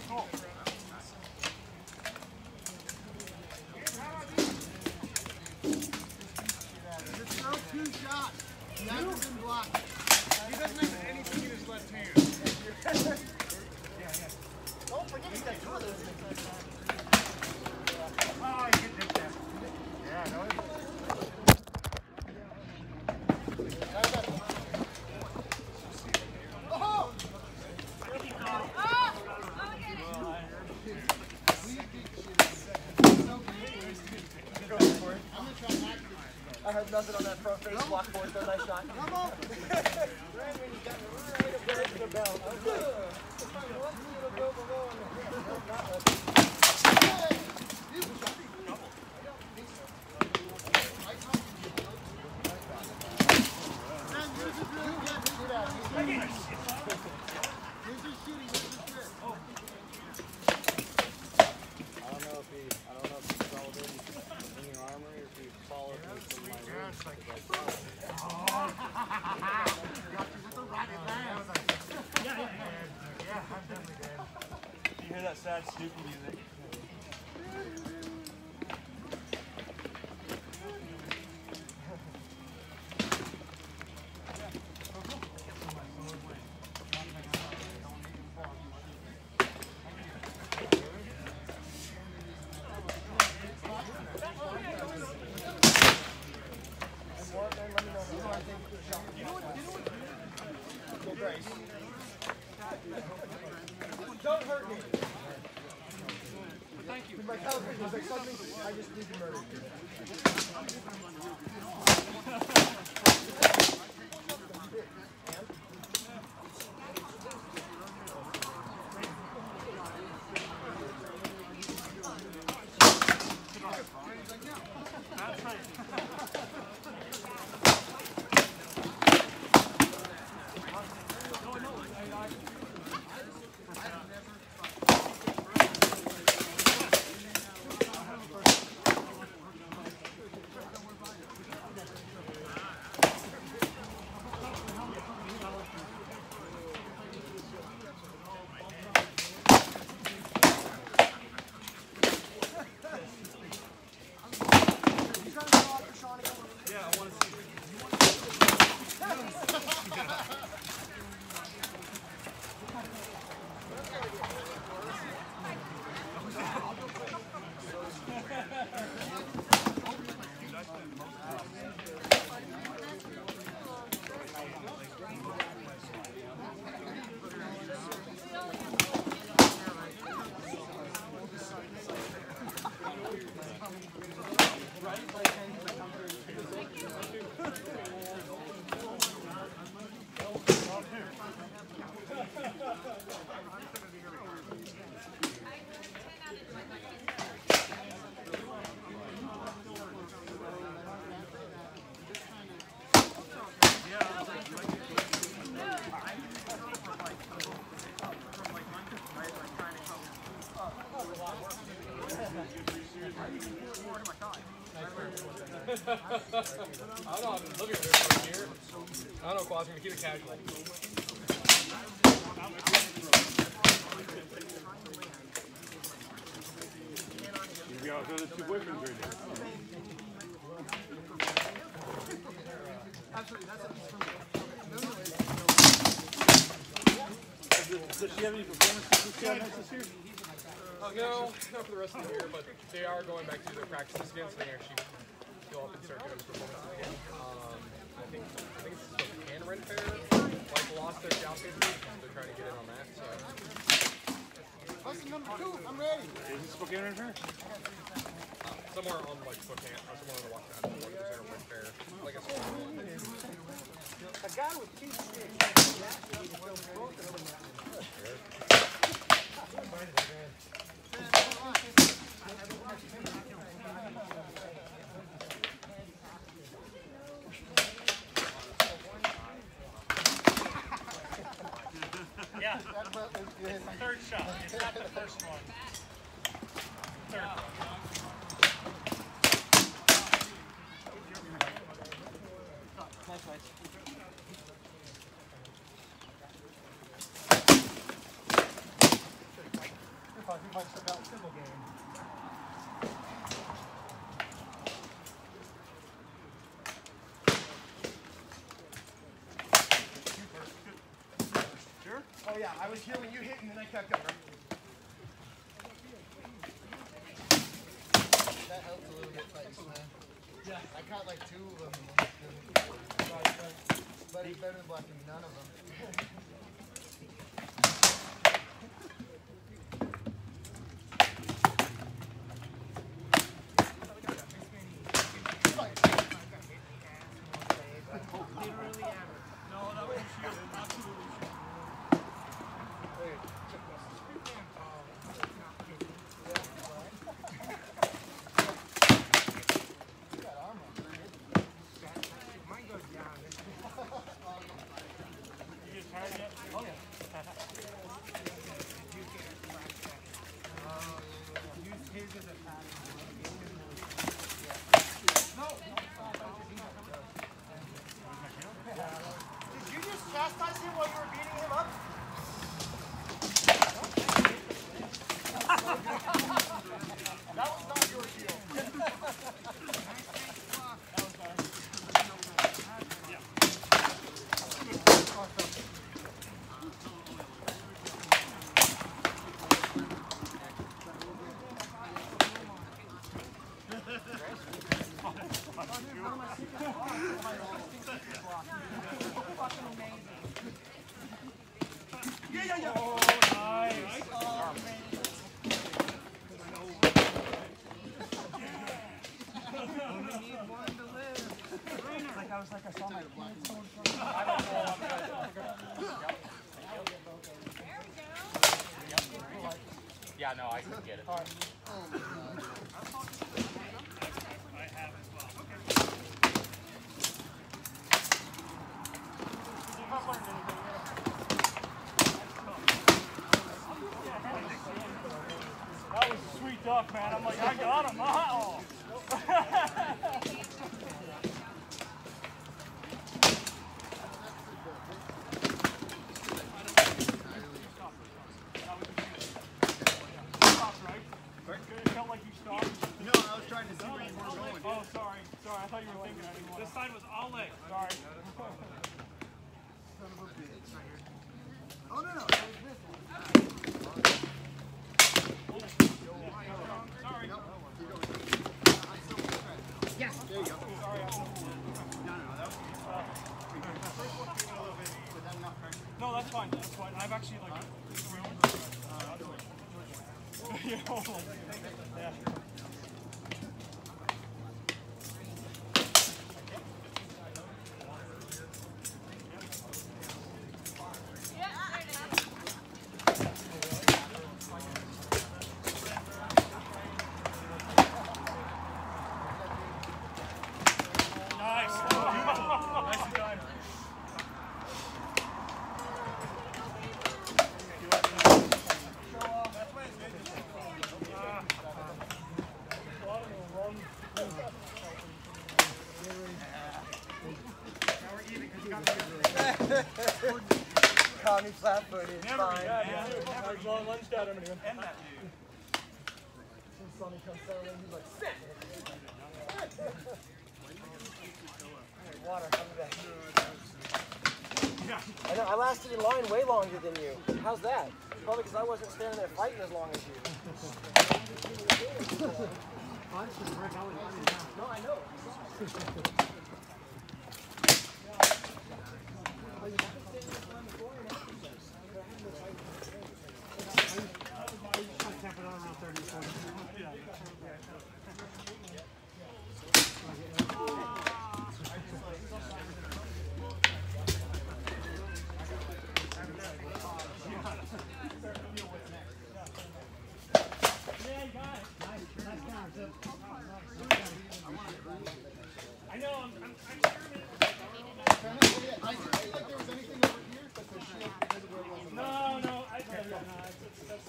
I heard nothing on that front face block board, so nice shot. Come on! Brandon, you got right up there to the belt. I'm good. If I want you to go below on the You hear that sad Snoopy music? Don't hurt me. Thank you. My television was like something I just need to murder. That's right. I don't know, I've been living here for a year. I don't know if I was going to keep it casual. You got the two boyfriends right there. Absolutely, that's Does she have any performances this year? No, not for the rest of the year, but they are going back to their practices again, so they're actually go up and start doing performances again. I think it's the Spokane Fair, like lost their gal season, so they're trying to get in on that. So. Lesson number 2, I'm ready. Is it Spokane Fair? Somewhere on like Spokane, or somewhere on the Wasatch, or there's Airport Fair, like a small one. A guy with two sticks. Yeah. Third shot. It's not the first one. Third one. talking about civil game. Sure? Oh yeah, I was here when you hit and then I kept going. That helped a little bit, thanks, man. Yeah. I caught like 2 of them. But it's better than blocking none of them. Did you just chastise him while you were beating him up? That was not your deal. Yeah. Oh, nice. I was like, I saw my blind phone from Yeah, no, I can get it. All right. I have as well. Okay. That was a sweet duck, man. I'm like, I got him. Oh. It felt like you stopped. No, I was trying to see where you were going. Oh, sorry. Sorry, I thought you were thinking anyone. This side was all leg. Sorry. Son of a bitch. Oh, no. That was this one. Sorry. Yes. There you go. Sorry. No. That was first one came a little bit without enough pressure. No, that's fine. That's fine. I've actually like. Yeah. Nice. Nicely done. Caught me flat-footed. It's Never fine. Never lunged at him and he went, "End that dude." Some Sonny comes down and he's like, sit! Alright, water, coming back. I know, I lasted in line way longer than you. How's that? Probably because I wasn't standing there fighting as long as you. No, I know. I know, I'm sure No, that's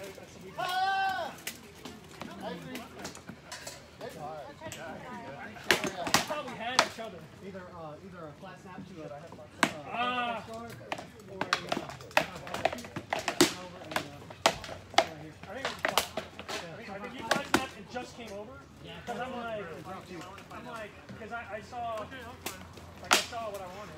probably had each other. Either a flat snap to a or a over and right here. I think Because I'm like, because I saw what I wanted.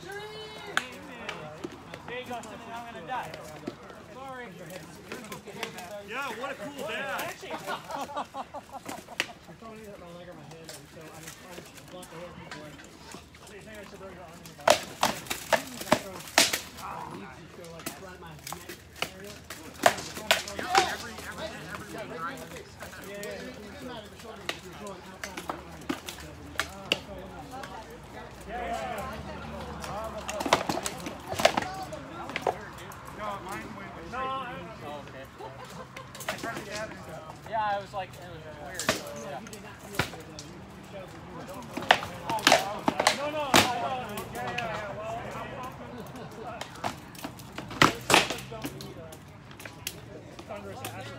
There you go, I'm gonna die. Sorry. Yeah, what a cool dad. Actually, I'm throwing it at my leg or my head, and so I just block the head people like. so you think I should bring it on in the back? Go like right my neck area. Yeah, I was like, it was weird. Yeah. No, yeah. Well, don't need thunderous acid.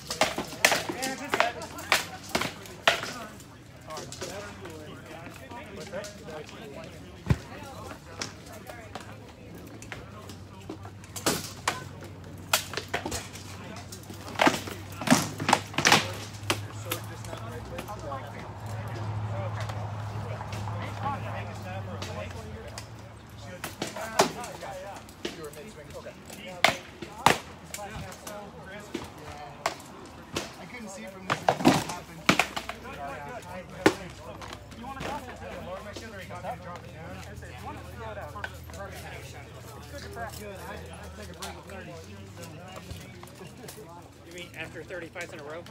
I couldn't see from this what happened. You mean after 30 fights in a row?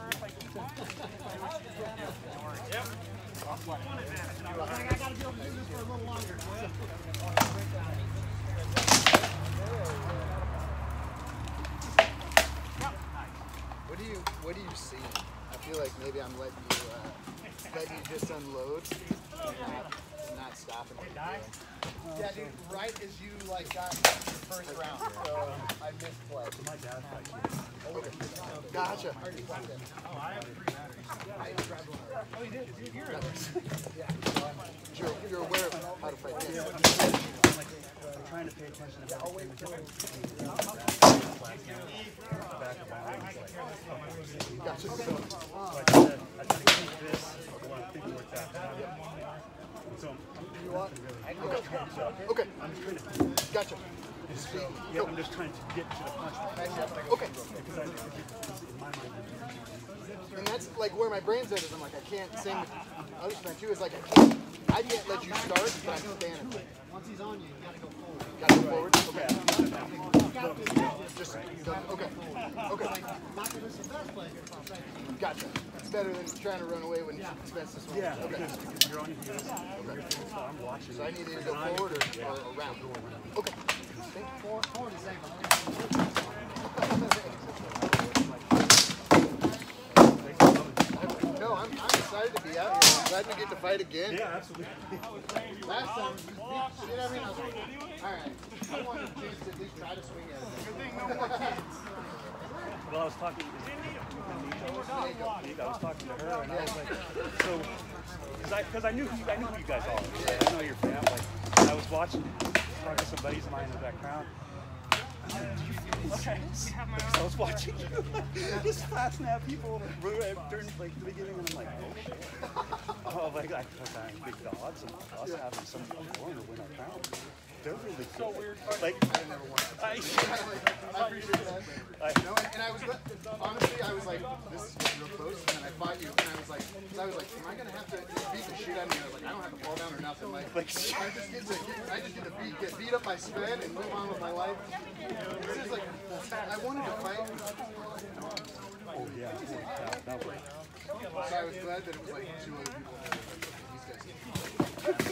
Yep. I gotta be able to do this for a little longer. What do you see? I feel like maybe I'm letting you just unload and not stopping what you're doing. Yeah, dude, right as you like got your first round, so I missed play. My dad okay. Gotcha. Oh, I have 3 batteries. Oh, you did? You're Yeah. You're aware of how to fight this. I'm trying to pay attention to that. Gotcha. I try to keep this while I'm thinking where it's at. So You want? Okay. I'm just trying to, Gotcha. I'm just trying to get to the punch. Okay. Because in my mind, And that's like where my brain's at is I'm like, I can't sing with other stuff too. Is like, I can't let you start, but I'm standing. Once he's on you, you gotta go forward. Got to go forward? Okay. Just, okay. Okay. Not that it's the best play. Gotcha. It's better than trying to run away when Spence this one. yeah, Okay. because you're on your heels. So I'm watching. So I need you to go forward or around? Okay. Forward is safe. No, I'm excited to be out here. I'm glad we get to fight again. Yeah, absolutely. Last time, you beat shit out of me, and I was like, alright, I wanted James to at least try to swing at it. Good thing no more kids. Well, I was talking to her, and I was like, so, because I knew who you guys are. I know your family. Like, I was watching, talking to some buddies of mine in the background. Okay. I was watching you just flat snap people during like the beginning, and I'm like, oh shit. Oh, like I big dogs and us having some foreigner win our crown. They're really cool. So weird. Like I never won. I appreciate that. No, and I was honestly, I was like, this is getting real close, and then I fought you, and I was like, am I gonna have to beat the shit out of you? I was like, I don't have to fall down or nothing. Like I just get to get beat up by Sven and move on with my life. This is like, I wanted to fight. oh yeah, that way. So I was glad that it was like 2 other people. These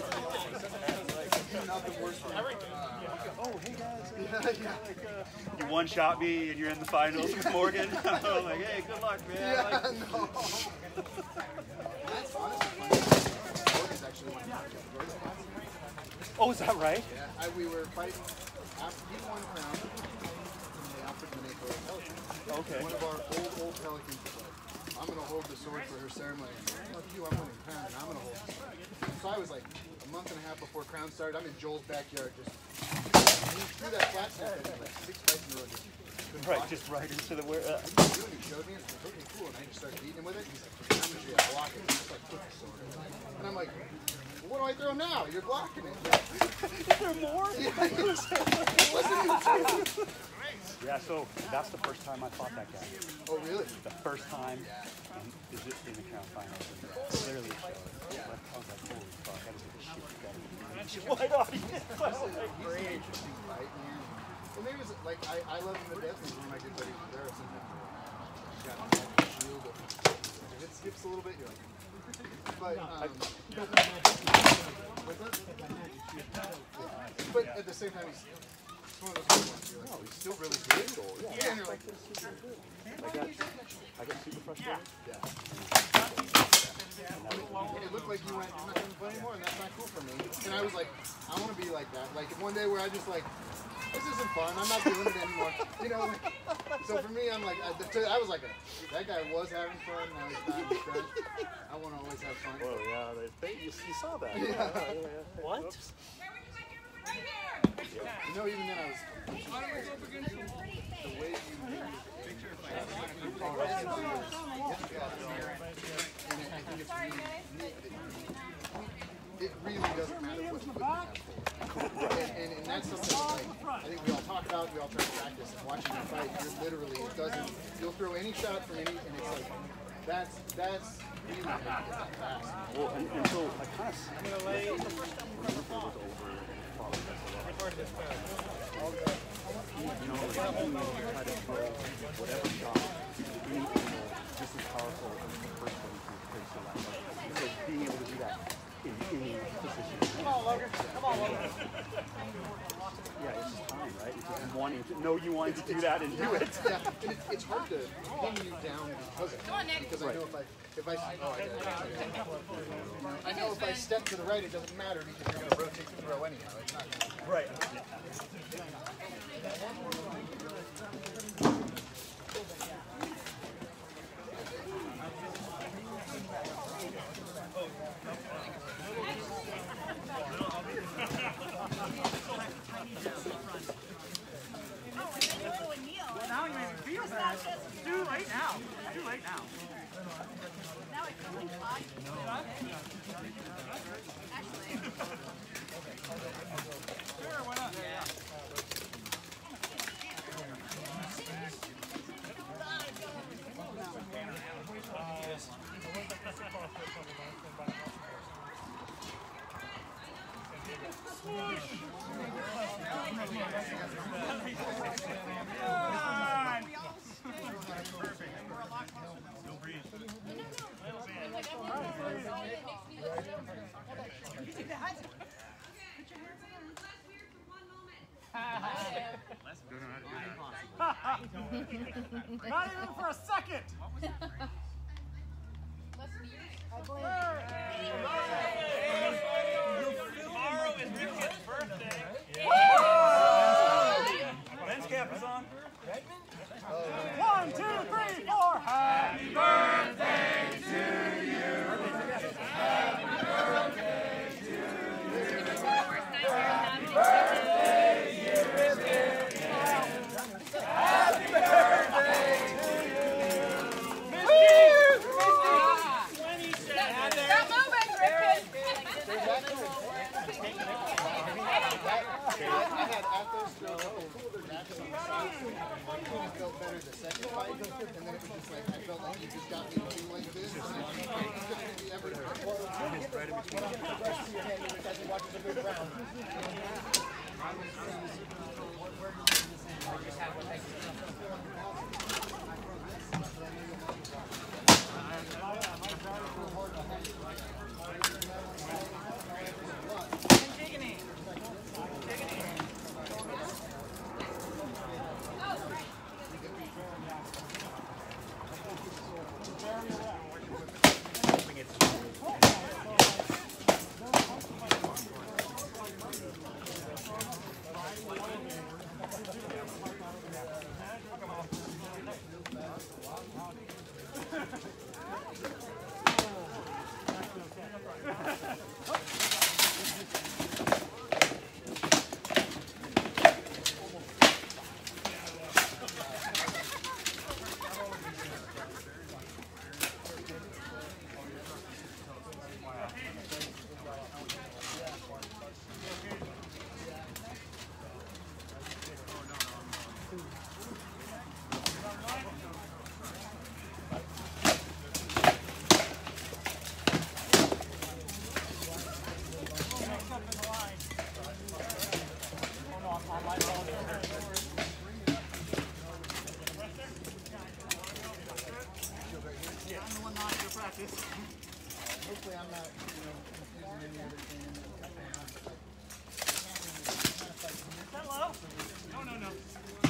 guys. Nothing worse than Oh hey guys. yeah. You one-shot me and you're in the finals with Morgan. I'm like, hey, good luck, man. Yeah, Like, no. That's honestly Morgan's actually one of oh, is that right? Yeah, we were fighting after he won crown in the Alfred Mineco Pelican. Okay. One of our old Pelicans was like, I'm going to hold the sword for her ceremony. Fuck you, I'm winning crown and I'm going to hold the sword. So I was like a month and a half before crown started, I'm in Joel's backyard just he threw that flat snap at me like 6 fights in a row. Just couldn't Right, block just right into the where. it. He showed me, and it was okay, cool, and I just started beating him with it. He's like, I'm usually a block it. He's like, flip the sword. And I'm like, well, what do I throw now? You're blocking it. Is there more? Yeah, so that's the first time I fought that guy. Oh, really? The first time, and is it in the crown finals? And clearly it showed. I was like, holy fuck, I just get the shit together. White audience. He's an interesting fight, man. Well, maybe it's like, I love him to death. He's one of my good buddies there. He's got a shield. If it skips a little bit, you're like, but at the same time, he's one of those ones you're like, oh, he's still really good. Yeah. And you're like, I got super frustrated. yeah. It looked like you went, I'm not going to play anymore, and that's not cool for me. And I was like, I want to be like that. Like one day where I just like, this isn't fun. I'm not doing it anymore. You know. Like, so for me, I'm like, I was like, that guy was having fun. Now he's not. He's done. I want to always have fun. Oh yeah, you saw that. Yeah. What? You know, even then I was. The way you it really doesn't matter what you put and that's something like I think we all talk about, we all try to practice, and watching you fight, you're literally, it doesn't, you'll throw any shot from any, and it's like, that's really how you get that fast. Well, and so I kind of, I'm going to lay the first time was over, you know, like, you try to throw whatever shot, any angle, just as powerful as the first one you can so that, so being able to do that in any position. Come on, Logan. Come on, Logan. Yeah, it's just time, right? It's just wanting to know you wanting to do that and do it. Yeah, and it's hard to pin you down because of that. Because I know I know if I step to the right, it doesn't matter because you're going to rotate the throw anyhow. It's not Right. Now you make me feel bad. It's too late now. It's too late now. Sure, why not? Yeah. Not even for a second! Tomorrow is Rick's birthday. Bench cap is on. 1, 2, 3, 4. Happy birthday to you. Happy birthday to you. Happy birthday, dear Rick. Happy birthday to you. Misty! Stop moving, Rick. I had Athos throw a couple cooler matches on the side. I felt better the second fight, and then it was just like, I felt like you just got me to do like this. And I'm going to be everything. Right in between. The rest of your hand as you watch the big round. practice. Hopefully I'm not, confusing any other game. Is that low? No, no, no.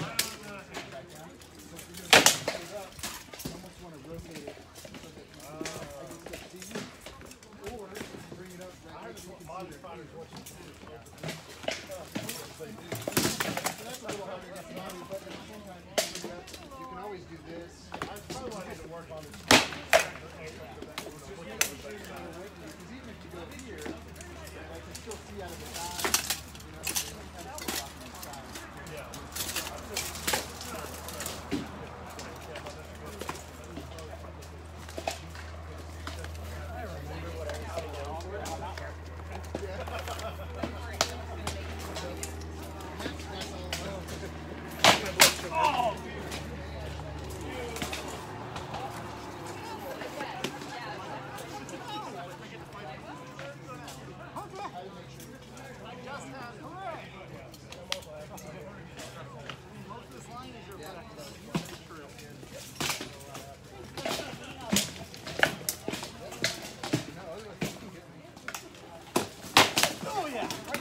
Almost want to rotate it so that you can see or bring it up right here so you can see so that's a little harder to get body, but at the same time, you can always do this. I probably want to work on this. Because even if you go here, I can still see out of the side, so you kind of still walking the side. Oh yeah.